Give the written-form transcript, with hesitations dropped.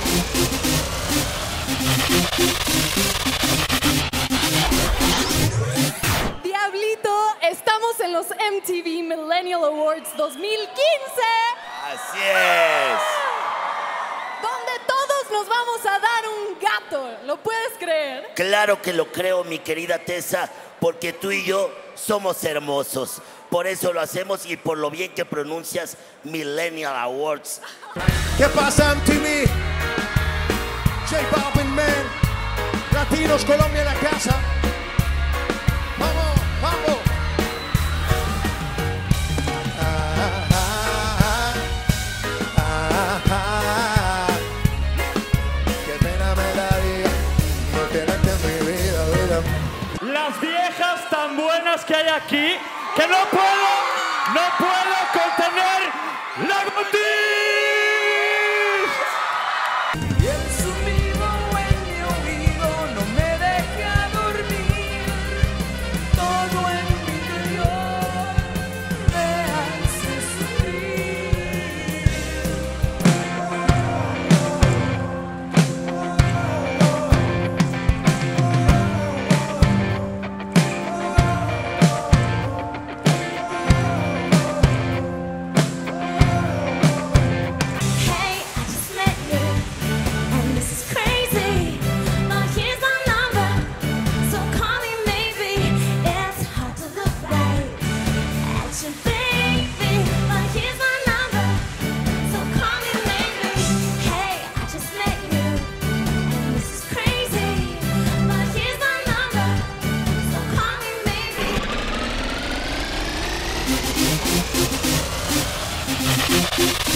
Diablito, estamos en los MTV Millennial Awards 2015. Así es. Donde todos nos vamos a dar un gato. ¿Lo puedes creer? Claro que lo creo, mi querida Tessa, porque tú y yo somos hermosos. Por eso lo hacemos y por lo bien que pronuncias Millennial Awards. ¿Qué pasa, MTV? J Balvin, man. Latinos, Colombia en la casa. Vamos, vamos. Qué pena me daría no tenerte en mi vida, vida. Las viejas tan buenas que hay aquí que no puedo contener la gotis. Y el zumbido en mi oído no me deja dormir. Todo en mi interior me hace sufrir. Hey, I just met you, and this is crazy. But here's my number, so call me maybe. It's hard to look right at you, baby. But here's my number, so call me maybe. Hey, I just met you, and this is crazy. But here's my number, so call me maybe.